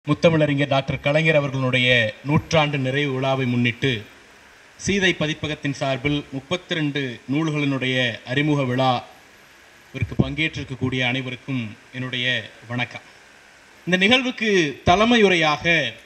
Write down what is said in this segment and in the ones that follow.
முத்தமிழறிஞர் டாக்டர் கலைஞர் அவர்களுடைய நூற்றாண்டு நிறைவு விழாவை முன்னிட்டு சீதை பதிப்பகத்தின் சார்பில் 32 நூல்களினுடைய அறிமுக விழாவிற்கு பங்கேற்றிருக்கக்கூடிய அனைவருக்கும் என்னுடைய வணக்கம். இந்த நிகழ்வுக்கு தலைமையுரையாக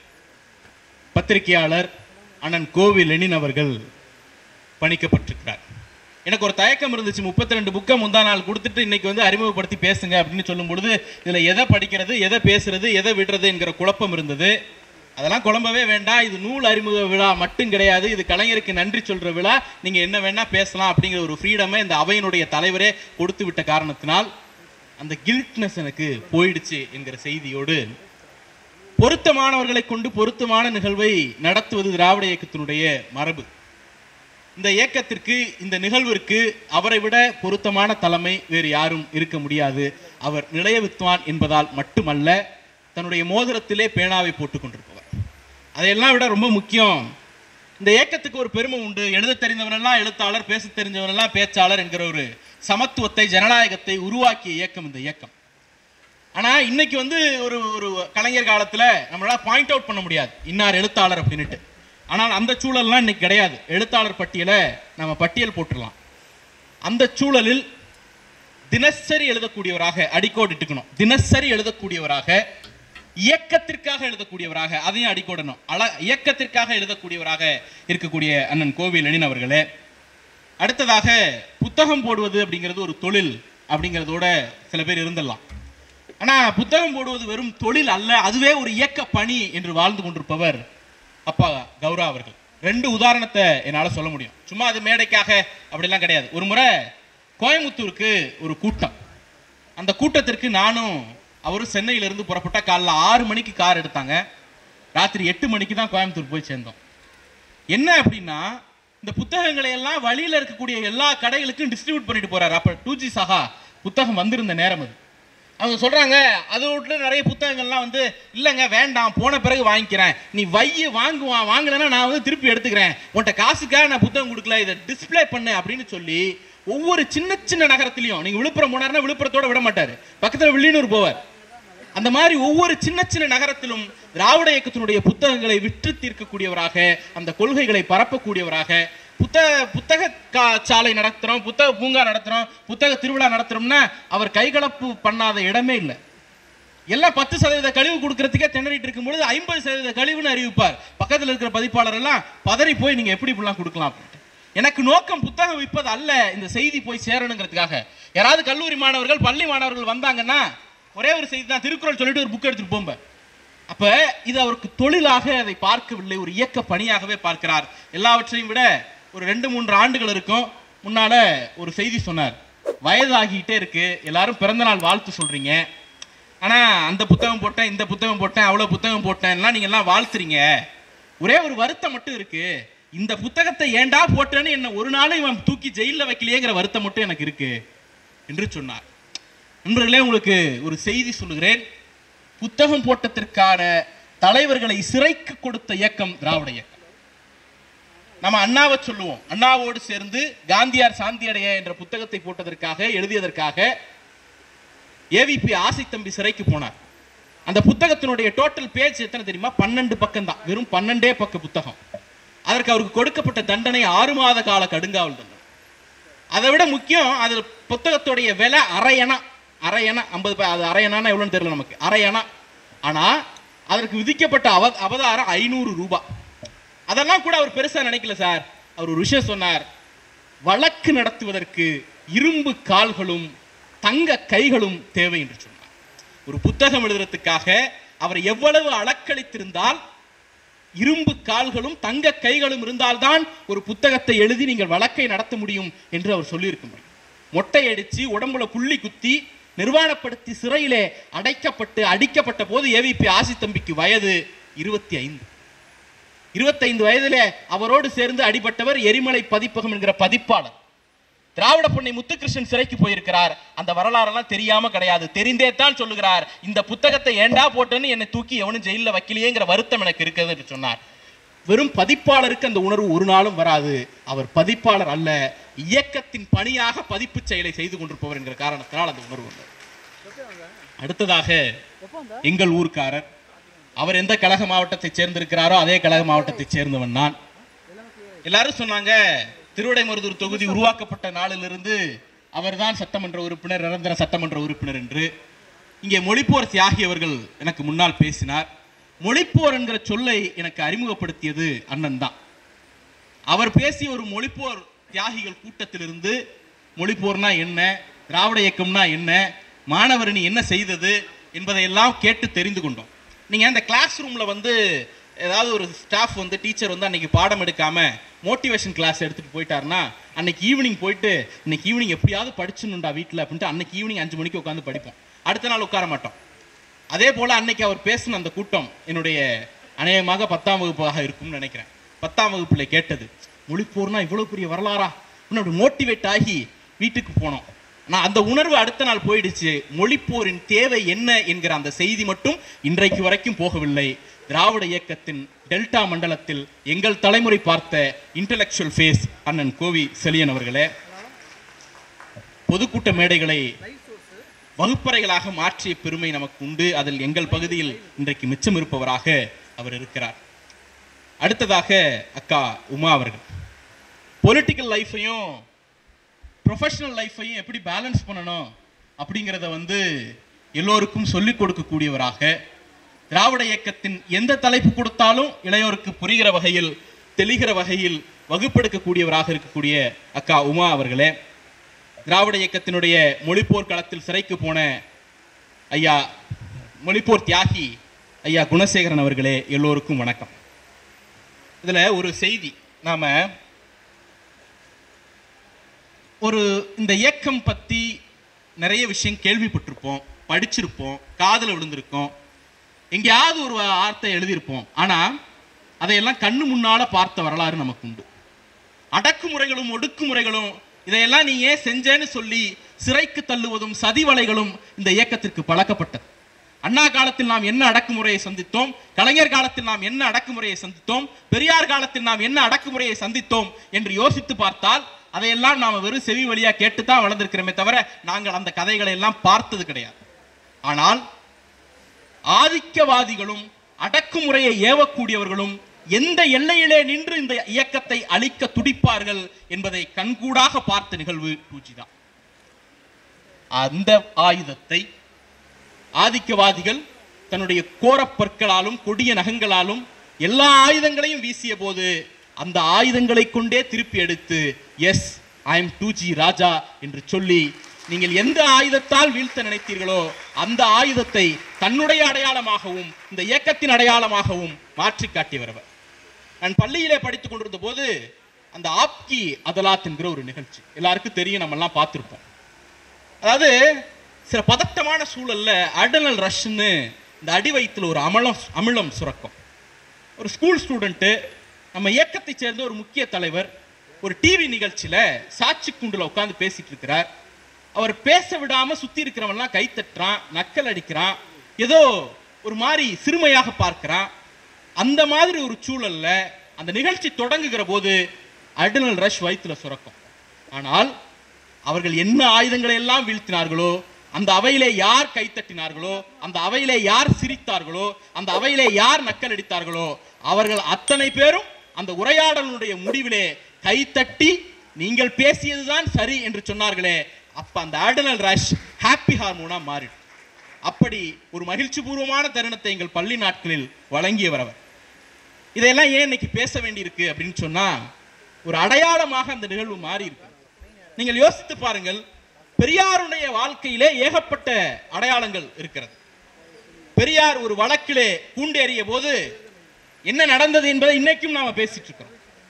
பத்திரிகையாளர் அண்ணன் கோவி லெனின் அவர்கள் பணிக்கப்பட்டிருக்கிறார். எனக்கு ஒரு தயக்கம் இருந்துச்சு, 32 புக்கை முந்தா நாள் கொடுத்துட்டு இன்னைக்கு அறிமுகப்படுத்தி பேசுங்க அப்படின்னு சொல்லும் பொழுது இதில் எதை படிக்கிறது, எதை பேசுறது, எதை விடுறது என்கிற குழப்பம் இருந்தது. அதெல்லாம் குழம்பவே வேண்டாம். இது நூல் அறிமுக விழா மட்டும் கிடையாது, இது கலைஞருக்கு நன்றி சொல்கிற விழா. நீங்கள் என்ன வேணால் பேசலாம் அப்படிங்கிற ஒரு ஃப்ரீடமை இந்த அவையினுடைய தலைவரே கொடுத்து விட்ட காரணத்தினால் அந்த கில்ட்னஸ் எனக்கு போயிடுச்சு என்கிற செய்தியோடு, பொருத்தமானவர்களை கொண்டு பொருத்தமான நிகழ்வை நடத்துவது திராவிட இயக்கத்தினுடைய மரபு. இந்த இயக்கத்திற்கு, இந்த நிகழ்விற்கு அவரை விட பொருத்தமான தலைமை வேறு யாரும் இருக்க முடியாது. அவர் நிலைய வித்வான் என்பதால் மட்டுமல்ல, தன்னுடைய மோதிரத்திலே பேனாவை போட்டுக் கொண்டிருப்பவர். அதையெல்லாம் விட ரொம்ப முக்கியம், இந்த இயக்கத்துக்கு ஒரு பெருமை உண்டு. எழுத தெரிந்தவரெல்லாம் எழுத்தாளர், பேச தெரிஞ்சவரெல்லாம் பேச்சாளர் என்கிற ஒரு சமத்துவத்தை, ஜனநாயகத்தை உருவாக்கிய இயக்கம் இந்த இயக்கம். ஆனால் இன்னைக்கு ஒரு ஒரு கலைஞர் காலத்தில் நம்மளால் பாயிண்ட் அவுட் பண்ண முடியாது இன்னார் எழுத்தாளர் அப்படின்ட்டு. ஆனால் அந்த சூழல்லாம் இன்னைக்கு கிடையாது. எழுத்தாளர் பட்டியலை நம்ம பட்டியல் போட்டுடலாம். அந்த சூழலில் தினசரி எழுதக்கூடியவராக, அடிக்கோடு இட்டுக்கணும், தினசரி எழுதக்கூடியவராக, இயக்கத்திற்காக எழுதக்கூடியவராக, அதையும் அடிக்கோடணும், இயக்கத்திற்காக எழுதக்கூடியவராக இருக்கக்கூடிய அண்ணன் கோவி லெனின் அவர்களே. அடுத்ததாக, புத்தகம் போடுவது அப்படிங்கிறது ஒரு தொழில் அப்படிங்கிறதோட சில பேர் இருந்துடலாம். ஆனால் புத்தகம் போடுவது வெறும் தொழில் அல்ல, அதுவே ஒரு இயக்க பணி என்று வாழ்ந்து கொண்டிருப்பவர் அப்பா கௌரா அவர்கள். 2 உதாரணத்தை என்னால் சொல்ல முடியும். சும்மா அது மேடைக்காக அப்படிலாம் கிடையாது. ஒரு முறை கோயம்புத்தூருக்கு ஒரு கூட்டம். அந்த கூட்டத்திற்கு நானும் அவரும் சென்னையிலிருந்து புறப்பட்ட காலைல 6 மணிக்கு கார் எடுத்தாங்க. ராத்திரி 8 மணிக்கு தான் கோயம்புத்தூர் போய் சேர்ந்தோம். என்ன அப்படின்னா, இந்த புத்தகங்களை எல்லாம் வழியில் இருக்கக்கூடிய எல்லா கடைகளுக்கும் டிஸ்ட்ரிபியூட் பண்ணிட்டு போறாரு. அப்போ 2G சகா புத்தகம் வந்திருந்த நேரம் அது. அவங்க சொல்றாங்க, அது வீட்டில் நிறைய புத்தகங்கள்லாம் இல்லைங்க வேண்டாம், போன பிறகு வாங்கிக்கிறேன், நீ வாங்கலைன்னா நான் திருப்பி எடுத்துக்கிறேன், உன்கிட்ட காசுக்காக நான் புத்தகம் கொடுக்கல, இதை டிஸ்பிளே பண்ணு அப்படின்னு சொல்லி ஒவ்வொரு சின்ன சின்ன நகரத்திலையும், நீங்க விழுப்புரம் போனார்னா விழுப்புரத்தோட விட மாட்டாரு, பக்கத்தில் வில்லியனூர் போவார். அந்த மாதிரி ஒவ்வொரு சின்ன சின்ன நகரத்திலும் திராவிட இயக்கத்தினுடைய புத்தகங்களை விற்று தீர்க்கக்கூடியவராக, அந்த கொள்கைகளை பரப்பக்கூடியவராக, புத்தக சாலை நடத்துறோம், புத்தக பூங்கா நடத்துறோம், புத்தக திருவிழா நடத்துறோம்னா அவர் கைகலப்பு பண்ணாத இடமே இல்லை. எல்லாம் 10% கழிவு கொடுக்கறதுக்கே திணறிட்டு இருக்கும் பொழுது 50% கழிவுன்னு அறிவிப்பார். பக்கத்தில் இருக்கிற பதிப்பாளர் எல்லாம் பதறி போய் நீங்க எப்படி இப்படிலாம் கொடுக்கலாம். எனக்கு நோக்கம் புத்தகம் விற்பது அல்ல, இந்த செய்தி போய் சேரணுங்கிறதுக்காக. யாராவது கல்லூரி மாணவர்கள், பள்ளி மாணவர்கள் வந்தாங்கன்னா ஒரே ஒரு செய்தி தான், திருக்குறள் சொல்லிட்டு ஒரு புக் எடுத்துட்டு போம்ப. அப்ப இது அவருக்கு தொழிலாக அதை பார்க்கவில்லை, ஒரு இயக்க பணியாகவே பார்க்கிறார். எல்லாவற்றையும் விட ஒரு 2-3 ஆண்டுகள் இருக்கும் முன்னால ஒரு செய்தி சொன்னார். வயதாகிட்டே இருக்கு, எல்லாரும் பிறந்த நாள் வாழ்த்து சொல்றீங்க, ஆனா அந்த புத்தகம் போட்டேன், இந்த புத்தகம் போட்டேன், அவ்வளவு புத்தகம் போட்டேன்லாம் நீங்க எல்லாம் வாழ்த்துறீங்க, ஒரே ஒரு வருத்தம் மட்டும் இருக்கு, இந்த புத்தகத்தை ஏண்டா போட்டேன்னு என்ன ஒரு நாளும் இவன் தூக்கி ஜெயிலில் வைக்கலையேங்கிற வருத்தம் மட்டும் எனக்கு இருக்கு என்று சொன்னார். நண்பர்களே, உங்களுக்கு ஒரு செய்தி சொல்லுகிறேன். புத்தகம் போட்டதற்கான தலைவர்களை சிறைக்கு கொடுத்த இயக்கம் திராவிட இயக்கம். நம்ம அண்ணாவை சொல்லுவோம், அண்ணாவோடு சேர்ந்து காந்தியார் சாந்தியடைய என்ற புத்தகத்தை போட்டதற்காக, எழுதியதற்காக ஏவிபி ஆசை தம்பி சிறைக்கு போனார். அந்த புத்தகத்தினுடைய டோட்டல் பேஜ் எத்தனை தெரியுமா? 12 பக்கம் தான், வெறும் 12 பக்க புத்தகம். அதற்கு அவருக்கு கொடுக்கப்பட்ட தண்டனை 6 மாத கால கடுங்காவல் தண்டனை. அதை விட முக்கியம், அது புத்தகத்துடைய விலை அரையணா 50, அது அரையணான்னா எவ்வளோன்னு தெரியல நமக்கு, அரையணா. ஆனால் அதற்கு விதிக்கப்பட்ட அபதாரம் 500 ரூபாய். அதெல்லாம் கூட அவர் பெருசா நினைக்கல சார். அவர் ஒரு விஷயம் சொன்னார், வழக்கு நடத்துவதற்கு இரும்பு கால்களும் தங்க கைகளும் தேவை என்று சொன்னார். ஒரு புத்தகம் எழுதுறதுக்காக அவர் எவ்வளவு அளக்களித்திருந்தால், இரும்பு கால்களும் தங்க கைகளும் இருந்தால்தான் ஒரு புத்தகத்தை எழுதி நீங்கள் வழக்கை நடத்த முடியும் என்று அவர் சொல்லியிருக்க முடியும். மொட்டை அடிச்சு உடம்புல புள்ளி குத்தி நிர்வாணப்படுத்தி சிறையிலே அடிக்கப்பட்ட போது ஏவிபி ஆசி தம்பிக்கு வயது 25 வயதிலே அவரோடு சேர்ந்து அடிபட்டவர் எரிமலை பதிப்பகம் என்கிற பதிப்பாளர். திராவிட பொன்னை முத்துகிருஷ்ணன் சிறைக்கு போயிருக்கிறார். அந்த வரலாறெல்லாம் தெரியாம கிடையாது, தெரிந்தே தான் சொல்லுகிறார், இந்த புத்தகத்தை ஏண்டா போட்டேன்னு என்னை தூக்கி எவனும் ஜெயிலில் வைக்கலையேங்கிற வருத்தம் எனக்கு இருக்கிறது என்று சொன்னார். வெறும் பதிப்பாளருக்கு அந்த உணர்வு ஒரு நாளும் வராது. அவர் பதிப்பாளர் அல்ல, இயக்கத்தின் பணியாக பதிப்பு செயலை செய்து கொண்டிருப்பவர் என்கிற காரணத்தினால் அந்த உணர்வு. அடுத்ததாக எங்கள் ஊர்க்காரர் அவர் எந்த கழக மாவட்டத்தை சேர்ந்திருக்கிறாரோ அதே கழக மாவட்டத்தை சேர்ந்தவன் நான். எல்லாரும் சொன்னாங்க திருவிடைமருதூர் தொகுதி உருவாக்கப்பட்ட நாளிலிருந்து அவர்தான் சட்டமன்ற உறுப்பினர், நிரந்தர சட்டமன்ற உறுப்பினர் என்று. இங்கே மொழிப்போர் தியாகி அவர்கள் எனக்கு முன்னால் பேசினார். மொழிப்போர் என்கிற சொல்லை எனக்கு அறிமுகப்படுத்தியது அண்ணன் தான். அவர் பேசிய ஒரு மொழிப்போர் தியாகிகள் கூட்டத்திலிருந்து மொழிப்போர்னா என்ன, திராவிட இயக்கம்னா என்ன, மாணவரணி என்ன செய்தது என்பதையெல்லாம் கேட்டு தெரிந்து கொண்டோம். நீங்கள் அந்த கிளாஸ் ரூமில் வந்து ஏதாவது ஒரு ஸ்டாஃப் வந்து டீச்சர் வந்து அன்னைக்கு பாடம் எடுக்காம மோட்டிவேஷன் கிளாஸ் எடுத்துகிட்டு போயிட்டாருன்னா அன்னைக்கு ஈவினிங் போயிட்டு இன்னைக்கு ஈவினிங் எப்படியாவது படிச்சுணுண்டா வீட்டில் அப்படின்ட்டு அன்னைக்கு ஈவினிங் 5 மணிக்கு உட்காந்து படிப்போம். அடுத்த நாள் உட்கார மாட்டோம். அதே போல் அன்னைக்கு அவர் பேசின அந்த கூட்டம் என்னுடைய அநேகமாக 10ஆம் வகுப்பாக இருக்கும்னு நினைக்கிறேன். 10ஆம் வகுப்பில் கேட்டது மொழிப்போர்னா இவ்வளோ பெரிய வரலாறா அப்படி மோட்டிவேட் ஆகி வீட்டுக்கு போனோம். நான் அந்த உணர்வு அடுத்த நாள் போயிடுச்சு. மொழிப்போரின் தேவை என்ன என்கிற அந்த செய்தி மட்டும் இன்றைக்கு வரைக்கும் போகவில்லை. திராவிட இயக்கத்தின் டெல்டா மண்டலத்தில் எங்கள் தலைமுறை பார்த்த இன்டலெக்சுவல் ஃபேஸ் அண்ணன் கோவி செழியன் அவர்களே, பொதுக்கூட்ட மேடைகளை வகுப்பறைகளாக மாற்றிய பெருமை நமக்கு உண்டு. அதில் எங்கள் பகுதியில் இன்றைக்கு மிச்சம் இருப்பவராக அவர் இருக்கிறார். அடுத்ததாக அக்கா உமா அவர்கள் பொலிட்டிக்கல் லைஃபையும் ப்ரொஃபஷனல் லைஃபையும் எப்படி பேலன்ஸ் பண்ணணும் அப்படிங்கிறத வந்து எல்லோருக்கும் சொல்லிக் கொடுக்கக்கூடியவராக, திராவிட இயக்கத்தின் எந்த தலைப்பு கொடுத்தாலும் இளையோருக்கு புரிகிற வகையில் தெளிகிற வகையில் வகுப்பெடுக்கக்கூடியவராக இருக்கக்கூடிய அக்கா உமா அவர்களே, திராவிட இயக்கத்தினுடைய மொழிப்போர் களத்தில் சிறைக்கு போன ஐயா மொழிப்போர் தியாகி ஐயா குணசேகரன் அவர்களே, எல்லோருக்கும் வணக்கம். இதில் ஒரு செய்தி, நாம் ஒரு இந்த இயக்கம் பற்றி நிறைய விஷயம் கேள்விப்பட்டிருப்போம், படிச்சிருப்போம், காதில் விழுந்திருக்கோம், எங்கேயாவது ஒரு வார்த்தை எழுதியிருப்போம். ஆனால் அதையெல்லாம் கண்ணு முன்னால் பார்த்த வரலாறு நமக்கு உண்டு. அடக்குமுறைகளும் ஒடுக்குமுறைகளும் இதையெல்லாம் நீ ஏன் செஞ்சேன்னு சொல்லி சிறைக்கு தள்ளுவதும் சதிவலைகளும் இந்த இயக்கத்திற்கு பழக்கப்பட்டது. அண்ணா காலத்தில் நாம் என்ன அடக்குமுறையை சந்தித்தோம், கலைஞர் காலத்தில் நாம் என்ன அடக்குமுறையை சந்தித்தோம், பெரியார் காலத்தில் நாம் என்ன அடக்குமுறையை சந்தித்தோம் என்று யோசித்து பார்த்தால் அதையெல்லாம் நாம் வெறும் செவி வழியா கேட்டுத்தான் வளர்ந்திருக்கிறோமே தவிர நாங்கள் அந்த கதைகளை எல்லாம் பார்த்தது கிடையாது. ஆனால் ஆதிக்கவாதிகளும் அடக்குமுறையை ஏவக்கூடியவர்களும் எந்த எல்லையிலே நின்று இந்த இயக்கத்தை அழிக்க துடிப்பார்கள் என்பதை கண்கூடாக பார்த்த நிகழ்வு 2G தான். அந்த ஆயுதத்தை ஆதிக்கவாதிகள் தன்னுடைய கோரப்பற்களாலும் கொடிய நகங்களாலும் எல்லா ஆயுதங்களையும் வீசிய போது அந்த ஆயுதங்களை கொண்டே திருப்பி எடுத்து எஸ் ஐ எம் 2G ராஜா என்று சொல்லி நீங்கள் எந்த ஆயுதத்தால் வீழ்த்த நினைத்தீர்களோ அந்த ஆயுதத்தை தன்னுடைய அடையாளமாகவும் இந்த இயக்கத்தின் அடையாளமாகவும் மாற்றி காட்டியவர். நான் பள்ளியிலே படித்துக் கொண்டிருந்த போது அந்த ஆப்கி அதலாத் என்கிற ஒரு நிகழ்ச்சி எல்லாருக்கும் தெரியும், நம்ம எல்லாம் பார்த்திருப்போம். அதாவது சில பதட்டமான சூழல்ல அட்ரினல் ரஷ்ன்னு இந்த அடி வயிற்றுல ஒரு அமிலம் சுரக்கும். ஒரு ஸ்கூல் ஸ்டூடெண்ட்டு நம்ம இயக்கத்தை சேர்ந்த ஒரு முக்கிய தலைவர் ஒரு டிவி நிகழ்ச்சியில சாட்சி குண்டுல உட்கார்ந்து பேசிட்டு இருக்கிறார். அவர் பேச விடாம சுத்தி இருக்கிறவன்லாம் கை தட்டுறான், நக்கல் அடிக்கிறான், ஏதோ ஒரு மாதிரி சிறுமையாக பார்க்கிறான். அந்த மாதிரி ஒரு சூழல்ல அந்த நிகழ்ச்சி தொடங்குகிற போது அட்ரினல் ரஷ் வயிற்றுல சுரக்கும். ஆனால் அவர்கள் என்ன ஆயுதங்களை எல்லாம் வீழ்த்தினார்களோ, அந்த அவையிலே யார் கைத்தட்டினார்களோ, அந்த அவையிலே யார் சிரித்தார்களோ, அந்த அவையிலே யார் நக்கல் அடித்தார்களோ, அவர்கள் அத்தனை பேரும் அந்த உரையாடலுடைய முடிவிலே கைத்தட்டி நீங்கள் பேசியதுதான் சரி என்று சொன்னார்களே, அப்ப அந்த அட்ரினல் ரஷ் ஹாப்பி ஹார்மோனா மாறிடும். அப்படி ஒரு மகிழ்ச்சி பூர்வமான தருணத்தை எங்கள் பள்ளி நாட்களில் வழங்கியவர் அவர். இதையெல்லாம் ஏன் இன்னைக்கு பேச வேண்டியிருக்கு அப்படின்னு சொன்னா, ஒரு அடையாளமாக அந்த நிகழ்வு மாறி இருக்கு. நீங்கள் யோசித்து பாருங்கள், பெரியாருடைய வாழ்க்கையிலே ஏகப்பட்ட அடையாளங்கள் இருக்கிறது. பெரியார் ஒரு வழக்கிலே கூண்டேறிய போது என்ன நடந்தது என்பதை இன்னைக்கும் நாம பேசிட்டு இருக்கிறோம்.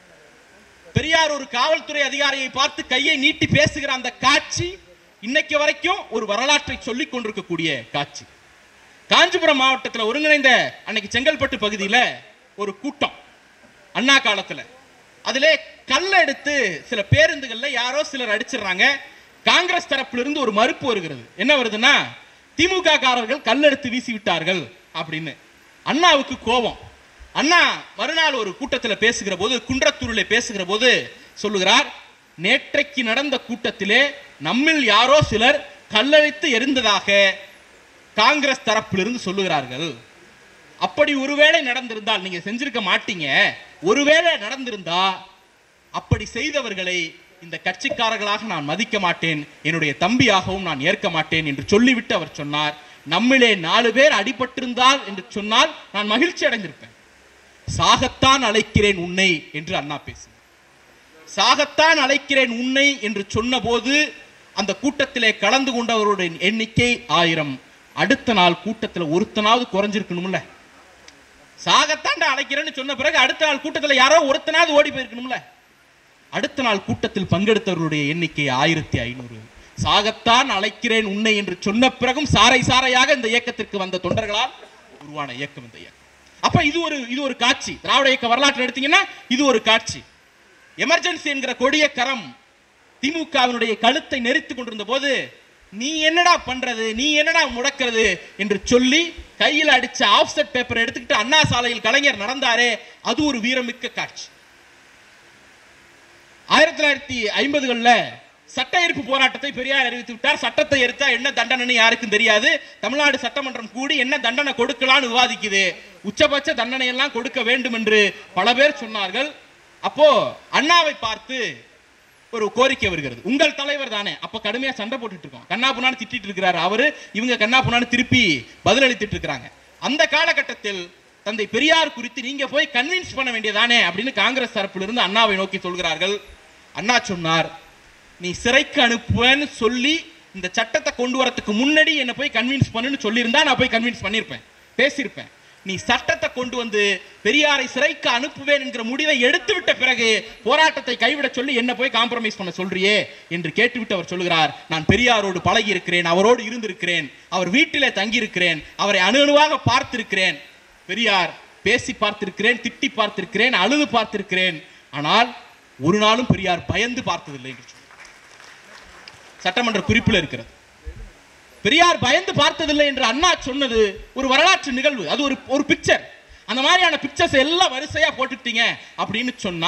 பெரியார் ஒரு காவல்துறை அதிகாரியை பார்த்து கையை நீட்டி பேசுகிற அந்த காட்சி இன்னைக்கு வரைக்கும் ஒரு வரலாற்றை சொல்லிக் கொண்டிருக்கக்கூடிய காட்சி. காஞ்சிபுரம் மாவட்டத்தில் ஒருங்கிணைந்த அன்னைக்கு செங்கல்பட்டு பகுதியில் ஒரு கூட்டம் அண்ணா காலத்தில், அதிலே கல்ல எடுத்து சில பேருந்துகள்ல யாரோ சிலர் அடிச்சிடறாங்க. காங்கிரஸ் தரப்பிலிருந்து ஒரு மறுப்பு வருகிறது. என்ன வருதுன்னா, திமுக காரர்கள் கல்லெடுத்து வீசி விட்டார்கள் அப்படின்னு. அண்ணாவுக்கு கோபம். அண்ணா மறுநாள் ஒரு கூட்டத்தில் பேசுகிற போது, குன்றத்தூரில் பேசுகிற போது சொல்லுகிறார், நேற்றைக்கு நடந்த கூட்டத்திலே நம்மில் யாரோ சிலர் கல்லெடுத்து எரிந்ததாக காங்கிரஸ் தரப்பிலிருந்து சொல்லுகிறார்கள். அப்படி ஒருவேளை நடந்திருந்தால், நீங்க செஞ்சிருக்க மாட்டீங்க, ஒருவேளை நடந்திருந்தா அப்படி செய்தவர்களை இந்த கட்சிக்காரர்களாக நான் மதிக்க மாட்டேன், என்னுடைய தம்பியாகவும் நான் ஏற்க மாட்டேன் என்று சொல்லிவிட்டு அவர் சொன்னார், நம்மிலே 4 பேர் அடிபட்டிருந்தால் என்று சொன்னால் நான் மகிழ்ச்சி அடைந்திருப்பேன். சாகத்தான் அழைக்கிறேன் உன்னை என்று அண்ணா பேசினார். சாகத்தான் அழைக்கிறேன் உன்னை என்று சொன்ன போது அந்த கூட்டத்திலே கலந்து கொண்டவருடைய எண்ணிக்கை 1000. அடுத்த நாள் கூட்டத்தில் ஒருத்தனாவது குறைஞ்சிருக்கணும்ல. சாகத்தான் அழைக்கிறேன்னு சொன்ன பிறகு அடுத்த நாள் கூட்டத்தில் யாரோ ஒருத்தனாவது ஓடி போயிருக்கணும்ல. அடுத்த நாள் கூட்டத்தில் பங்கெடுத்தவர்களுடைய எண்ணிக்கை 1500. சாகத்தான் அழைக்கிறேன் உன்னை என்று சொன்ன பிறகும் சாரை சாரையாக இந்த இயக்கத்திற்கு வந்த தொண்டர்களால் உருவான இயக்கம் இந்த இயக்கம். அப்ப இது ஒரு காட்சி. திராவிட இயக்க வரலாற்று எடுத்தீங்கன்னா இது ஒரு காட்சி. எமர்ஜென்சி என்கிற கொடிய கரம் திமுகவினுடைய கழுத்தை நெரித்துக் கொண்டிருந்த போது, நீ என்னடா பண்றது, நீ என்னடா முடக்கிறது என்று சொல்லி கையில் அடிச்ச ஆஃப்செட் பேப்பர் எடுத்துக்கிட்டு அண்ணா சாலையில் கலைஞர் நடந்தாரே, அது ஒரு வீரமிக்க காட்சி. 1950களில் சட்ட எரிப்பு போராட்டத்தை பெரியார் அறிவித்து விட்டார். சட்டத்தை எரித்தா என்ன தண்டனை யாருக்கும் தெரியாது. தமிழ்நாடு சட்டமன்றம் கூடி என்ன தண்டனை கொடுக்கலான்னு விவாதிக்குது. உச்சபட்ச தண்டனை எல்லாம் கொடுக்க வேண்டும் என்று பல பேர் சொன்னார்கள். அப்போ அண்ணாவை பார்த்து ஒரு கோரிக்கை வருகிறது. உங்கள் தலைவர் தானே, அப்ப கடுமையா சண்டை போட்டுட்டு இருக்கோம், கண்ணா புண்ணான்னு திட்டிட்டு இருக்கிறாரு அவரு, இவங்க கண்ணா புண்ணான்னு திருப்பி பதிலளித்துட்டு இருக்கிறாங்க. அந்த காலகட்டத்தில் தந்தை பெரியார் குறித்து நீங்க போய் கன்வின்ஸ் பண்ண வேண்டியதானே அப்படின்னு காங்கிரஸ் தரப்பிலிருந்து அண்ணாவை நோக்கி சொல்கிறார்கள். அண்ணா சொன்னார், நீ சிறைக்கு அனுப்புவேன்னு சொல்லி இந்த சட்டத்தை கொண்டு வரதுக்கு முன்னாடி என்ன போய் கன்வின்ஸ் பண்ணுன்னு சொல்லியிருந்தா நான் போய் கன்வின்ஸ் பண்ணியிருப்பேன், பேசியிருப்பேன். நீ சட்டத்தை கொண்டு வந்து பெரியாரை சிறைக்கு அனுப்புவேன் என்கிற முடிவை எடுத்துவிட்ட பிறகு போராட்டத்தை கைவிட சொல்லி என்ன போய் காம்ப்ரமைஸ் பண்ண சொல்றியே என்று கேட்டுவிட்டு அவர் சொல்கிறார், நான் பெரியாரோடு பழகி இருக்கிறேன், அவரோடு இருந்திருக்கிறேன், அவர் வீட்டிலே தங்கியிருக்கிறேன், அவரை அணுவாக பார்த்திருக்கிறேன், பெரியார் பேசி பார்த்திருக்கிறேன், திட்டி பார்த்திருக்கிறேன், அழுது பார்த்திருக்கிறேன், ஆனால் ஒரு நாளும் பெரியார் பயந்து பார்த்ததில்லை என்று சட்டமன்ற குறிப்பில் இருக்கிறது. பெரியார் பயந்து பார்த்ததில்லை என்று அண்ணா சொன்னது ஒரு வரலாற்று நிகழ்வு. அது ஒரு பிக்சர். அந்த மாதிரியான பிக்சர்ஸ் எல்லாம் வரிசையா போட்டுட்டீங்க அப்படின்னு சொன்னா,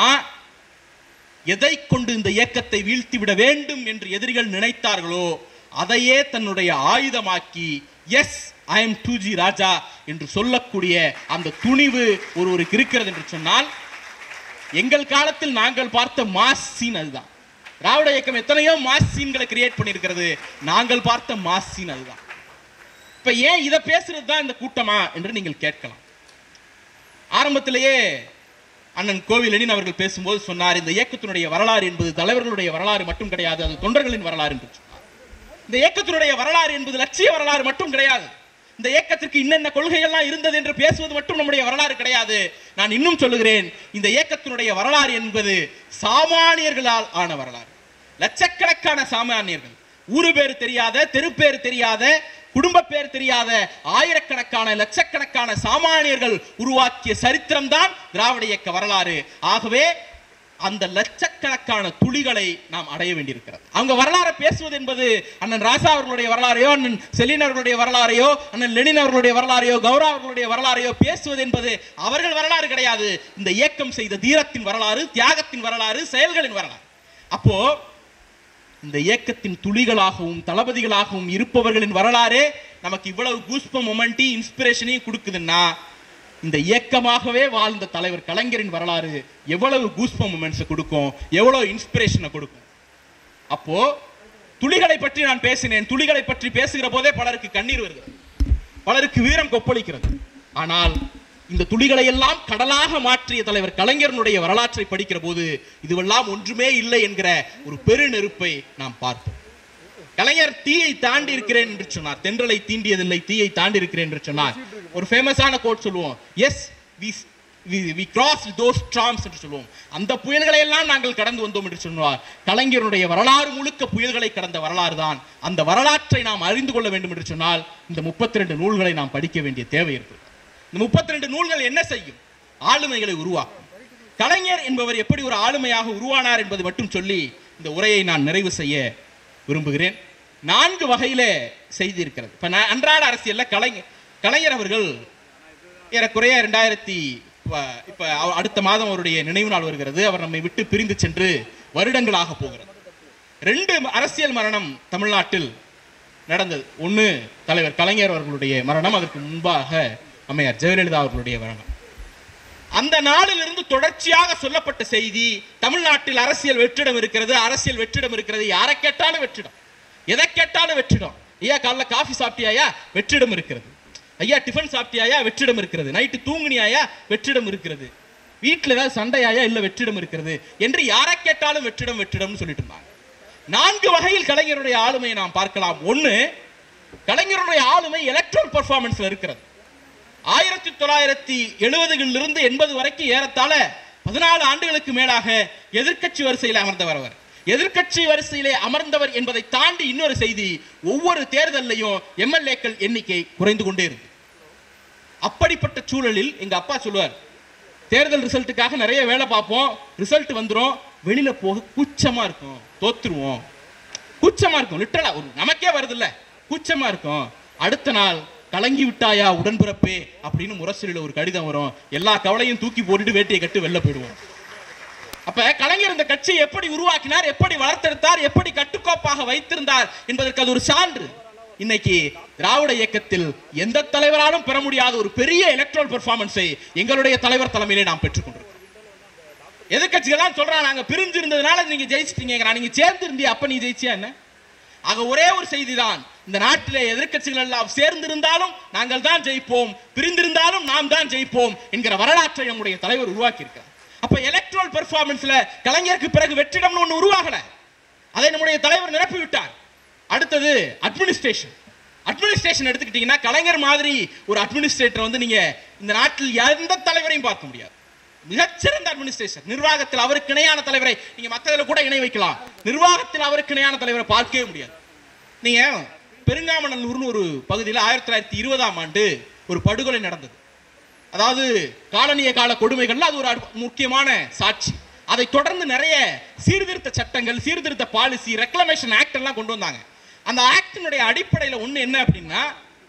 எதை கொண்டு இந்த இயக்கத்தை வீழ்த்தி விட வேண்டும் என்று எதிரிகள் நினைத்தார்களோ அதையே தன்னுடைய ஆயுதமாக்கி எஸ் ஐ எம் 2G ராஜா என்று சொல்லக்கூடிய அந்த துணிவு ஒருவருக்கு இருக்கிறது என்று சொன்னால், எங்கள் காலத்தில் நாங்கள் பார்த்த மாஸ் சீன் அதுதான். திராவிட இயக்கம் எத்தனையோ மாஸ் சீன்களை கிரியேட் பண்ணியிருக்கிறது, நாங்கள் பார்த்த மாஸ் சீன் அதுதான். இப்ப ஏன் இதை பேசுறது தான் இந்த கூட்டமா என்று நீங்கள் கேட்கலாம். ஆரம்பத்திலேயே அண்ணன் கோவி லெனின் அவர்கள் பேசும்போது சொன்னார், இந்த இயக்கத்தினுடைய வரலாறு என்பது தலைவர்களுடைய வரலாறு மட்டும் கிடையாது, அது தொண்டர்களின் வரலாறு என்று சொன்னார். இந்த இயக்கத்தினுடைய வரலாறு என்பது லட்சிய வரலாறு மட்டும் கிடையாது, இந்த இயக்கத்திற்கு இன்னென்ன கொள்கைகள்லாம் இருந்தது என்று பேசுவது மட்டும் நம்முடைய வரலாறு கிடையாது. நான் இன்னும் சொல்லுகிறேன், இந்த இயக்கத்தினுடைய வரலாறு என்பது சாமானியர்களால் ஆன வரலாறு. லட்சக்கணக்கான சாமானியர்கள், ஊரு பேர் தெரியாத, தெரு பேர் தெரியாத, குடும்ப பேர் தெரியாத ஆயிரக்கணக்கான லட்சக்கணக்கான சாமானியர்கள் உருவாக்கிய சரித்திரம் தான் திராவிட இயக்க வரலாறு. ஆகவே அந்த லட்சக்கணக்கான துளிகளை நாம் அடைய வேண்டியிருக்கிறது. அவங்க வரலாறு பேசுவது என்பது அண்ணன் ராசா அவர்களுடைய வரலாறையோ, அண்ணன் செலின் அவர்களுடைய வரலாறையோ, அண்ணன் லெனின் அவர்களுடைய வரலாறையோ, கௌரவ அவர்களுடைய வரலாறையோ பேசுவது என்பது அவர்கள் வரலாறு கிடையாது. இந்த இயக்கம் செய்த தீரத்தின் வரலாறு, தியாகத்தின் வரலாறு, செயல்களின் வரலாறு. அப்போ இந்த இயக்கத்தின் துளிகளாகவும் தளபதிகளாகவும் இருப்பவர்களின் வரலாறே நமக்கு இவ்வளவு கூஸ்பம் மொமெண்டி இன்ஸ்பிரேஷனையும் கொடுக்குதுன்னா, இந்த இயக்கமாகவே வாழ்ந்த தலைவர் கலைஞரின் வரலாறு எவ்வளவு கூஸ்பம் மொமெண்ட்ஸை கொடுக்கும், எவ்வளவு இன்ஸ்பிரேஷனை கொடுக்கும். அப்போ துளிகளை பற்றி நான் பேசினேன். துளிகளை பற்றி பேசுகிற போதே பலருக்கு கண்ணீர் வருகிறது, பலருக்கு வீரம் கொப்பளிக்கிறது. ஆனால் இந்த துளிகளை எல்லாம் கடலாக மாற்றிய தலைவர் கலைஞருடைய வரலாற்றை படிக்கிற போது இதுவெல்லாம் ஒன்றுமே இல்லை என்கிற ஒரு பெருநெருப்பை நாம் பார்ப்போம். கலைஞர் தீயை தாண்டி இருக்கிறேன் என்று சொன்னார், தென்றலை தீண்டியதில்லை தீயை தாண்டி இருக்கிறேன் என்று சொன்னார். ஒரு ஃபேமஸான கோட் சொல்லுவோம், as we crossed those storms என்று சொல்லுவோம். அந்த புயல்களை எல்லாம் நாங்கள் கடந்து வந்தோம் என்று சொன்னார். கலைஞருடைய வரலாறு முழுக்க புயல்களை கடந்த வரலாறு தான். அந்த வரலாற்றை நாம் அறிந்து கொள்ள வேண்டும் என்று சொன்னால் இந்த 32 நூல்களை நாம் படிக்க வேண்டிய தேவை இருக்கிறது. இந்த 32 நூல்கள் என்ன செய்யும்? ஆளுமைகளை உருவாக்கும். கலைஞர் என்பவர் எப்படி ஒரு ஆளுமையாக உருவானார் என்பது மட்டும் சொல்லி இந்த உரையை நான் நிறைவு செய்ய விரும்புகிறேன். 4 வகையில செய்தி இருக்கிறது. இப்ப அன்றாட அரசியல்ல கலைஞர் அவர்கள் ஏறக்குறைய 2000 இப்ப அடுத்த மாதம் அவருடைய நினைவு நாள் வருகிறது. அவர் நம்மை விட்டு பிரிந்து சென்று வருடங்களாக போகிறது. 2 அரசியல் மரணம் தமிழ்நாட்டில் நடந்தது. ஒன்று தலைவர் கலைஞர் அவர்களுடைய மரணம், அதற்கு முன்பாக அம்மையார் ஜெயலலிதா அவர்களுடைய மரணம். அந்த நாளிலிருந்து தொடர்ச்சியாக சொல்லப்பட்ட செய்தி, தமிழ்நாட்டில் அரசியல் வெற்றிடம் இருக்கிறது, அரசியல் வெற்றிடம் இருக்கிறது. யாரை கேட்டாலும் வெற்றிடம், எதை கேட்டாலும் வெற்றிடம். ஐயா காலைல காஃபி சாப்பிட்டியாயா, வெற்றிடம் இருக்கிறது. ஐயா டிஃபன் சாப்பிட்டியாயா, வெற்றிடம் இருக்கிறது. நைட்டு தூங்குனியாயா, வெற்றிடம் இருக்கிறது. வீட்டில் ஏதாவது சண்டையாயா, இல்லை வெற்றிடம் இருக்கிறது என்று யாரை கேட்டாலும் வெற்றிடம் வெற்றிடம்னு சொல்லிட்டு இருந்தாங்க. 4 வகையில் கலைஞருடைய ஆளுமையை நாம் பார்க்கலாம். ஒன்று, கலைஞருடைய ஆளுமை எலக்ட்ரல் பெர்ஃபார்மன்ஸ்ல இருக்கிறது. 1970களிலிருந்து 80 வரைக்கும் ஏறத்தாழ 14 ஆண்டுகளுக்கு மேலாக எதிர்க்கட்சி வரிசையில் அமர்ந்தவர். அவர் எதிர்க்கட்சி வரிசையிலே அமர்ந்தவர் என்பதை தாண்டி இன்னொரு செய்தி, ஒவ்வொரு தேர்தலையும் எம்எல்ஏக்கள் எண்ணிக்கை குறைந்து கொண்டே இருக்கு. அப்படிப்பட்ட சூழலில் எங்க அப்பா சொல்லுவார், தேர்தல் ரிசல்ட்டுக்காக நிறைய வேலை பார்ப்போம், ரிசல்ட் வந்துடும், வெளியில போக கூச்சமா இருக்கும், தோத்துருவோம், கூச்சமா இருக்கும். லிட்டரலா ஒரு நமக்கே வருது இல்ல, கூச்சமா இருக்கும். அடுத்த நாள் கலங்கி விட்டாயா உடன்பிறப்பே அப்படின்னு முரசொலியில் ஒரு கடிதம் வரும், எல்லா கவலையும் தூக்கி போட்டுட்டு வேட்டியை கட்டு வெளில போயிடுவோம். அப்ப கலைஞர் இந்த கட்சியை எப்படி உருவாக்கினார், எப்படி வளர்த்தெடுத்தார், எப்படி கட்டுக்கோப்பாக வைத்திருந்தார் என்பதற்கு அது ஒரு சான்று. இன்னைக்கு திராவிட இயக்கத்தில் எந்த தலைவராலும் பெற முடியாத ஒரு பெரிய எலக்ட்ரல் பெர்ஃபார்மன்ஸை எங்களுடைய தலைவர் தலைமையிலே நாம் பெற்றுக்கொண்டிருக்கிறோம். எதிர்க்கட்சிகள் சொல்றாங்க, நாங்க பிரிஞ்சு இருந்ததுனால நீங்க ஜெயிச்சிட்டீங்க, நீங்க சேர்ந்து இருந்தியா அப்ப நீ ஜெயிச்சியா என்ன? ஆக ஒரே ஒரு செய்தி தான், இந்த நாட்டிலே எதிர்க்கட்சிகள் எல்லாம் சேர்ந்திருந்தாலும் நாங்கள் தான் ஜெயிப்போம், பிரிந்திருந்தாலும் நாம் தான் ஜெயிப்போம் என்கிற வரலாற்றை நம்முடைய தலைவர் உருவாக்கி இருக்கிறார். அப்ப எலக்ட்ரல் பெர்ஃபார்மன்ஸ்ல கலைஞருக்கு பிறகு வெற்றிடம்னு ஒன்று உருவாகல, அதை நம்முடைய தலைவர் நிரப்பி விட்டார். அடுத்தது அட்மினிஸ்ட்ரேஷன். அட்மினிஸ்ட்ரேஷன் எடுத்துக்கிட்டீங்கன்னா கலைஞர் மாதிரி ஒரு அட்மினிஸ்ட்ரேட்டர் வந்து நீங்க இந்த நாட்டில் எந்த தலைவரையும் பார்க்க முடியாது. மிகச்சிறந்த அட்மினிஸ்ட்ரேஷன், நிர்வாகத்தில் அவருக்கு இணையான தலைவரை நீங்க மற்றதில் கூட இணை வைக்கலாம், நிர்வாகத்தில் அவருக்கு இணையான தலைவரை பார்க்கவே முடியாது. நீங்க பெருங்காமநல்லூர்னு ஒரு பகுதியில் 1920ஆம் ஆண்டு ஒரு படுகொலை நடந்தது. அதாவது காலனிய கால கொடுமைகள்ல அது ஒரு முக்கியமான சாட்சி. அதை தொடர்ந்து நிறைய சீர்திருத்த சட்டங்கள், சீர்திருத்த பாலிசி, ரெக்ளமேஷன் ஆக்ட் எல்லாம் கொண்டு வந்தாங்க. அந்த ஆக்டினுடைய அடிப்படையில் ஒன்று என்ன அப்படின்னா,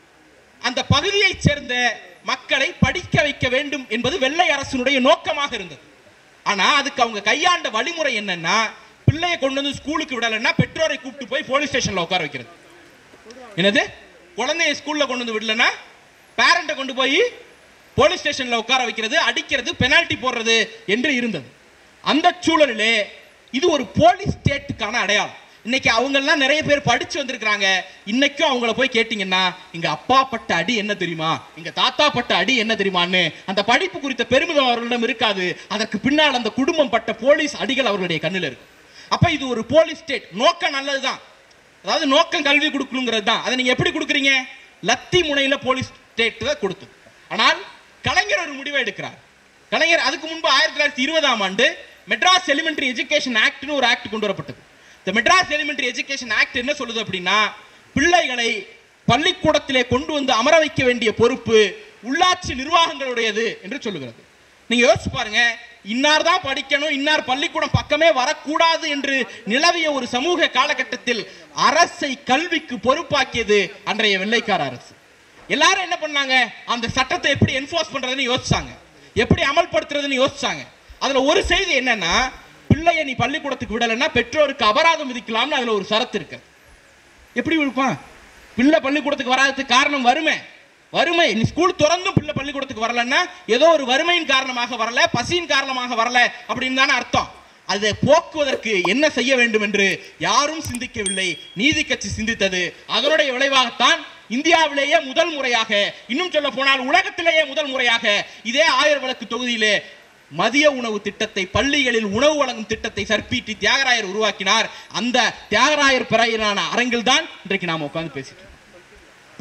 அந்த பகுதியை சேர்ந்த மக்களை படிக்க வைக்க வேண்டும் என்பது வெள்ளை அரசினுடைய நோக்கமாக இருந்தது. ஆனா அதுக்கு அவங்க கையாண்ட வழிமுறை என்னன்னா, பிள்ளையை கொண்டு வந்து ஸ்கூலுக்கு விடலைன்னா பெற்றோரை கூப்பிட்டு போய் போலீஸ் ஸ்டேஷன்ல உட்கார வைக்கிறது. என்னது, குழந்தைய ஸ்கூல்ல கொண்டு வந்து விடலன்னா பேரண்ட்டை கொண்டு போய் போலீஸ் ஸ்டேஷன்ல உட்கார வைக்கிறது, அடிக்கிறது, பெனால்டி போடுறது என்று இருந்தது. அந்த சூழலிலே இது ஒரு போலீஸ் ஸ்டேட்டுக்கான அடையாளம். இன்னைக்கு அவங்க எல்லாம் நிறைய பேர் படிச்சு வந்திருக்காங்க. இன்னைக்கும் அவங்கள போய் கேட்டீங்கன்னா எங்க அப்பா பட்ட அடி என்ன தெரியுமா, எங்க தாத்தா பட்ட அடி என்ன தெரியுமான்னு அந்த படிப்பு குறித்த பெருமிதம் அவர்களிடம் இருக்காது. அதற்கு பின்னால் அந்த குடும்பம் பட்ட போலீஸ் அடிகள் அவர்களுடைய கண்ணில் இருக்கு. அப்ப இது ஒரு போலீஸ் ஸ்டேட். நோக்கம் நல்லதுதான், அதாவது நோக்கம் கல்வி கொடுக்கணுங்கிறது தான். அதை நீங்க எப்படி கொடுக்குறீங்க? லத்தி முனையில போலீஸ் ஸ்டேட் கொடுத்து. ஆனால் கலைஞர் ஒரு முடிவை எடுக்கிறார். கலைஞர் அதுக்கு முன்பு 1920ஆம் ஆண்டு மெட்ராஸ் எலிமெண்டரி எஜுகேஷன் ஆக்ட்னு ஒரு ஆக்ட் கொண்டு வரப்பட்டது. இந்த மெட்ராஸ் எலிமெண்டரி எஜுகேஷன் ஆக்ட் என்ன சொல்லுது அப்படின்னா, பிள்ளைகளை பள்ளிக்கூடத்திலே கொண்டு வந்து அமர வைக்க வேண்டிய பொறுப்பு உள்ளாட்சி நிர்வாகங்களுடையது என்று சொல்லுகிறது. நீங்க யோசிச்சு பாருங்க, இன்னார் தான் படிக்கணும், இன்னார் பள்ளிக்கூடம் பக்கமே வரக்கூடாது என்று நிலவிய ஒரு சமூக காலகட்டத்தில் அரசை கல்விக்கு பொறுப்பாக்கியது அன்றைய வெள்ளைக்கார அரசு. எல்லாரும் என்ன பண்ணாங்க, அந்த சட்டத்தை எப்படி என்ஃபோர்ஸ் பண்றதுன்னு யோசிச்சாங்க, எப்படி அமல்படுத்துறதுன்னு யோசிச்சாங்க. அதுல ஒரு செய்தி என்னன்னா, பிள்ளைய நீ பள்ளிக்கூடத்துக்கு விடலைன்னா பெற்றோருக்கு அபராதம் விதிக்கலாம்னு அதுல ஒரு சரத்து இருக்கு. எப்படி விழுப்பான்? பிள்ளை பள்ளிக்கூடத்துக்கு வராததுக்கு காரணம் வறுமை. வறுமை. நீ ஸ்கூல் திறந்தும் பிள்ளை பள்ளிக்கூடத்துக்கு வரலன்னா ஏதோ ஒரு வறுமையின் காரணமாக வரல, பசியின் காரணமாக வரல அப்படின்னு தானே அர்த்தம். அதை போக்குவதற்கு என்ன செய்ய வேண்டும் என்று யாரும் சிந்திக்கவில்லை, நீதி கட்சி சிந்தித்தது. அதனுடைய விளைவாகத்தான் இந்தியாவிலேயே முதல் முறையாக, இன்னும் சொல்ல போனால் உலகத்திலேயே முதல் முறையாக இதே 1000 விளக்கு தொகுதியிலே மதிய உணவு திட்டத்தை, பள்ளிகளில் உணவு வழங்கும் திட்டத்தை சர்பிடி தியாகராயர் உருவாக்கினார். அந்த தியாகராயர் பெயரான அரங்கில் தான் இன்றைக்கு நாம உட்கார்ந்து பேசிட்டு இருக்கோம். இப்ப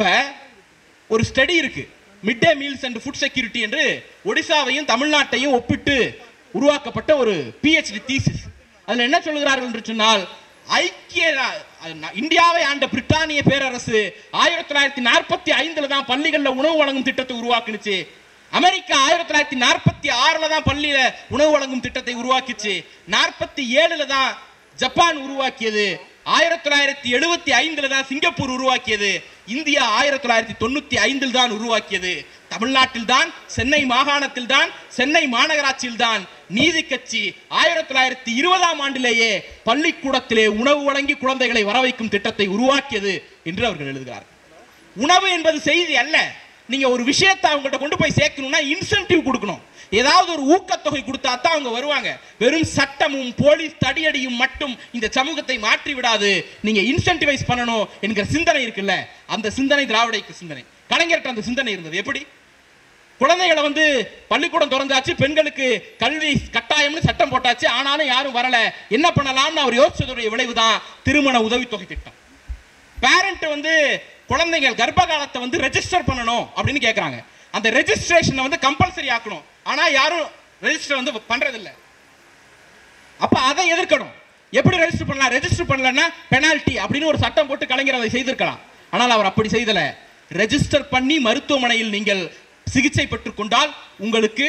ஒரு ஸ்டடி இருக்கு, mid day meals and food security என்று ஒடிசாவையும் தமிழ்நாட்டையும் ஒப்பிட்டு உருவாக்கப்பட்ட ஒரு PhD தீசிஸ். அதுல என்ன சொல்கிறார்கள் என்று சொன்னால், ஐக்கிய இந்தியாவை ஆண்ட பிரிட்டானிய பேரரசு 1945 தான் பள்ளிகள்ல உணவு வழங்கும் திட்டத்தை உருவாக்குனுச்சு. அமெரிக்கா 1946 தான் பள்ளியில உணவு வழங்கும் திட்டத்தை உருவாக்கிச்சு. 47 தான் ஜப்பான் உருவாக்கியது. 1975 தான் சிங்கப்பூர் உருவாக்கியது. இந்தியா 1995 தான் உருவாக்கியது. தமிழ்நாட்டில் தான், சென்னை மாகாணத்தில் தான், சென்னை மாநகராட்சியில் தான் நீதி கட்சி 1920ஆம் ஆண்டிலேயே பள்ளிக்கூடத்திலே உணவு வழங்கி குழந்தைகளை வரவைக்கும் திட்டத்தை உருவாக்கியது என்று அவர்கள் எழுதுகிறார்கள். உணவு என்பது செய்தி அல்ல, நீங்க ஒரு விஷயத்தை அவங்கள்ட்ட கொண்டு போய் சேர்க்கணும்னா இன்சென்டிவ் கொடுக்கணும். ஏதாவது ஒரு ஊக்கத்தொகை கொடுத்தா தான் அவங்க வருவாங்க. வெறும் சட்டமும் போலீஸ் தடியடியும் மட்டும் இந்த சமூகத்தை மாற்றி விடாது. நீங்க இன்சென்டிவைஸ் பண்ணணும் என்கிற சிந்தனை இருக்குல்ல, அந்த சிந்தனை திராவிட சிந்தனை. கலைஞர்கிட்ட அந்த சிந்தனை இருந்தது. எப்படி குழந்தைகளை வந்து பள்ளிக்கூடம் திறந்தாச்சு, பெண்களுக்கு கல்வி கட்டாயம்னு சட்டம் போட்டாச்சு, ஆனாலும் யாரும் வரல, என்ன பண்ணலாம்னு அவர் யோசிச்சதுடைய விளைவுதான் திருமண உதவித்தொகை திட்டம். பேரண்ட் வந்து குழந்தைகள் கர்ப்ப காலத்தை வந்து ரெஜிஸ்டர் பண்ணணும் அப்படின்னு கேட்கறாங்க. அந்த ரெஜிஸ்ட்ரேஷனை வந்து கம்பல்சரி ஆக்கணும். ஆனா யாரும் ரெஜிஸ்டர் வந்து பண்றதில்லை. அப்ப அதை எதிர்க்கணும். எப்படி ரெஜிஸ்டர் பண்ணலாம்? ரெஜிஸ்டர் பண்ணலன்னா பெனால்டி அப்படின்னு ஒரு சட்டம் போட்டு கலைஞர் அதை செய்திருக்கலாம். ஆனால் அவர் அப்படி செய்தல. ரெஜிஸ்டர் பண்ணி மருத்துவமனையில் நீங்கள் சிகிச்சை பெற்றுக் கொண்டால் உங்களுக்கு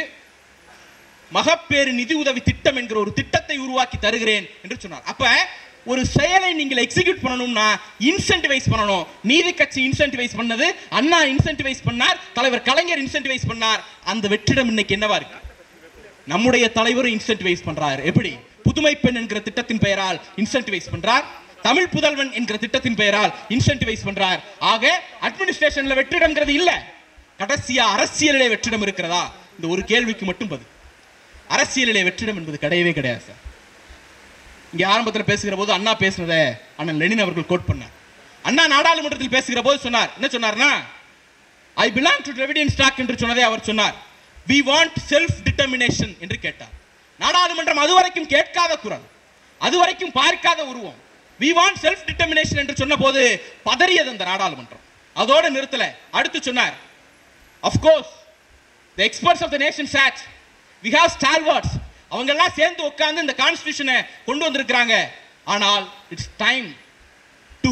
மகப்பேறு நிதி உதவி திட்டம் என்கிற ஒரு திட்டத்தை உருவாக்கி தருகிறேன் என்று சொன்னார். அப்ப ஒரு செயலை நீங்கள் எக்ஸிக்யூட் பண்ணணும்னா இன்சென்டிவைஸ் பண்ணணும். நீதி கட்சி இன்சென்டிவைஸ் பண்ணது, அண்ணா இன்சென்டிவைஸ் பண்ணார், தலைவர் கலைஞர் இன்சென்டிவைஸ் பண்ணார். அந்த வெற்றிடம் இன்னைக்கு என்னவா இருக்கு? நம்முடைய தலைவர் இன்சென்டிவைஸ் பண்றார். எப்படி? புதுமை பெண் என்கிற திட்டத்தின் பெயரால் இன்சென்டிவைஸ் பண்றார், தமிழ் புதல்வன் என்கிற திட்டத்தின் பெயரால் இன்சென்டிவைஸ் பண்றார். ஆக அட்மினிஸ்ட்ரேஷன்ல வெற்றிடம்ங்கிறது இல்ல. கடைசியா அரசியலிலே வெற்றிடம் இருக்கிறதா? இந்த ஒரு கேள்விக்கு மட்டும் பதில். அரசியலிலே வெற்றிடம் என்பது கிடையவே கிடையாது சார். இங்க ஆரம்பத்தில் பேசுகிற போது அண்ணா பேசுனத அண்ணன் லெனின் அவர்கள் கோட் பண்ணார். அண்ணா நாடாளுமன்றத்தில் பேசுகிற போது சொன்னார், என்ன சொன்னார்னா, I belong to Dravidian stock என்று சொன்னதை அவர் சொன்னார். we want self determination என்று கேட்டார். நாடாளுமன்றம் அதுவரைக்கும் கேட்காத குரல், அதுவரைக்கும் பார்க்காத உருவம். we want self determination என்று சொன்ன போது பதறியது அந்த நாடாளுமன்றம். அதோடு நிறுத்தல. அடுத்து சொன்னார், of course the experts of the nation sat, we have stalwarts, அவங்க எல்லாம் சேர்ந்து உட்கார்ந்து இந்த கான்ஸ்டிடியூஷனை கொண்டு வந்திருக்காங்க. ஆனால் it's time to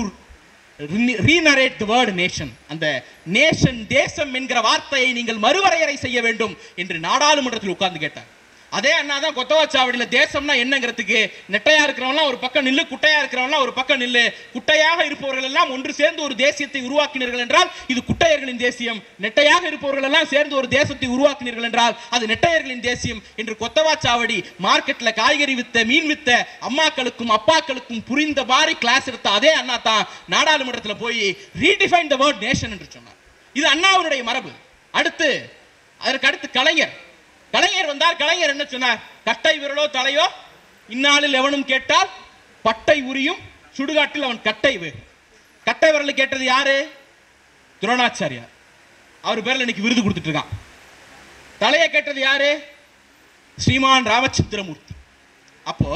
renarrate the word nation. அந்த நேஷன் தேசம் என்கிற வார்த்தையை நீங்கள் மறுவரையறை செய்ய வேண்டும் என்று நாடாளுமன்றத்தில் உட்கார்ந்து கேட்டார். அதே அண்ணா தான் கொத்தவாச்சாவடியில் தேசம்னா என்னங்கிறதுக்கு நெட்டையா இருக்கிறவங்களாம் ஒரு பக்கம் நில்லு, குட்டையா இருக்கிறவங்களாம் ஒரு பக்கம் நில்லு, குட்டையாக இருப்பவர்கள் எல்லாம் ஒன்று சேர்ந்து ஒரு தேசியத்தை உருவாக்கினீர்கள் என்றால் இது குட்டையர்களின் தேசியம், நெட்டையாக இருப்பவர்கள் எல்லாம் சேர்ந்து ஒரு தேசத்தை உருவாக்கினீர்கள் என்றால் அது நெட்டையர்களின் தேசியம் என்று கொத்தவாச்சாவடி மார்க்கெட்ல காய்கறி வித்த, மீன் வித்த அம்மாக்களுக்கும் அப்பாக்களுக்கும் புரிந்த மாதிரி கிளாஸ் எடுத்த அதே அண்ணா தான் நாடாளுமன்றத்தில் போய் ரீடிஃபைன் தி வேர்ட் நேஷன் என்று சொன்னார். இது அண்ணாவுடைய மரபு. அதற்கு அடுத்து கலைஞர் வந்தார். கலைஞர் என்ன சொன்னார்? கட்டை விரலோ தலையோ இந்நாளில் எவனும் கேட்டால் பட்டை உரியும், சுடுகாட்டில் அவன் கட்டை விரல் கேட்டது யாரு? துரோணாச்சாரியார். அவர் பேர்ல இன்னைக்கு விருது கொடுத்துட்டு இருக்கான். தலையை கேட்டது யாரு? ஸ்ரீமான் ராமச்சந்திரமூர்த்தி. அப்போ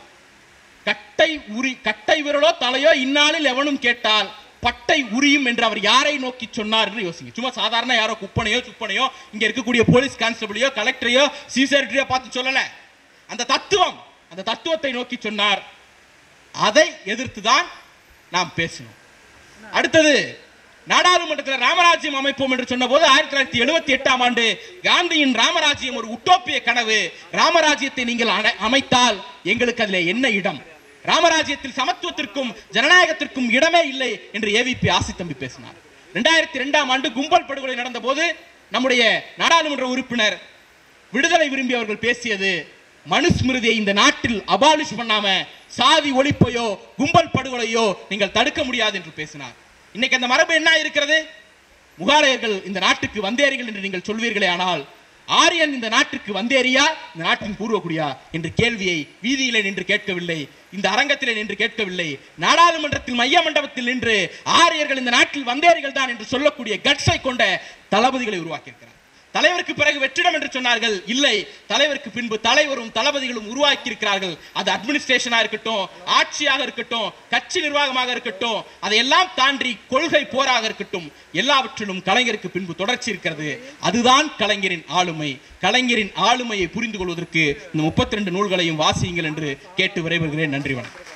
கட்டை விரலோ தலையோ இந்நாளில் எவனும் கேட்டால் பட்டை உரியும் என்று அவர் யாரை நோக்கி சொன்னார் என்று யோசிங்க. சும்மா சாதாரண யாரோ குப்பனையோ சுப்பனையோ இங்க இருக்கக்கூடிய போலீஸ் கான்ஸ்டபிளையோ கலெக்டரையோ சிசெக்ரட்டரியோ பார்த்து சொல்லல. அந்த தத்துவத்தை நோக்கி சொன்னார். அதை எதிர்த்துதான் நாம் பேசணும். அடுத்தது நாடாளுமன்றத்தில் ராமராஜ்யம் அமைப்போம் என்று சொன்ன போது 1978ஆம் ஆண்டு காந்தியின் ராமராஜ்யம் ஒரு உட்டோப்பிய கனவு. ராமராஜ்யத்தை நீங்கள் அமைத்தால் எங்களுக்கு அதில் என்ன இடம்? ராமராஜ்யத்தில் சமத்துவத்திற்கும் ஜனநாயகத்திற்கும் இடமே இல்லை என்று ஏவிபி ஆசித்தம்பி பேசினார். 2002ஆம் ஆண்டு கும்பல் படுகொலை நடந்த போது நம்முடைய நாடாளுமன்ற உறுப்பினர் விடுதலை விரும்பி அவர்கள் பேசியது, மனுஸ்மிருதியை இந்த நாட்டில் அபாலிஷ் பண்ணாம சாதி ஒழிப்பையோ கும்பல் படுகொலையோ நீங்கள் தடுக்க முடியாது என்று பேசினார். இன்னைக்கு அந்த மரபு என்ன இருக்கிறது? முகாலயர்கள் இந்த நாட்டுக்கு வந்தேறிகள் என்று நீங்கள் சொல்வீர்களே, ஆனால் ஆரியன் இந்த நாட்டுக்கு வந்தேறியா, இந்த நாட்டின் பூர்வகுடியா என்ற கேள்வியை வீதியிலே நின்று கேட்கவில்லை, இந்த அரங்கத்திலே நின்று கேட்கவில்லை. நாடாளுமன்றத்தில் மைய மண்டபத்தில் நின்று ஆரியர்கள் இந்த நாட்டில் வந்தேறிகள் தான் என்று சொல்லக்கூடிய கட்ஸை கொண்ட தளபதிகளை உருவாக்கியிருக்கிறார். தலைவருக்கு பிறகு வெற்றிடம் என்று சொன்னார்கள். இல்லை, தலைவருக்கு பின்பு தலைவரும் தளபதிகளும் உருவாக்கி இருக்கிறார்கள். அது அட்மினிஸ்ட்ரேஷனா இருக்கட்டும், ஆட்சியாக இருக்கட்டும், கட்சி நிர்வாகமாக இருக்கட்டும், அதையெல்லாம் தாண்டி கொள்கை போராக இருக்கட்டும், எல்லாவற்றிலும் கலைஞருக்கு பின்பு தொடர்ச்சி இருக்கிறது. அதுதான் கலைஞரின் ஆளுமை. கலைஞரின் ஆளுமையை புரிந்து கொள்வதற்கு இந்த 32 நூல்களையும் வாசியுங்கள் என்று கேட்டு விரைவுகிறேன். நன்றி, வணக்கம்.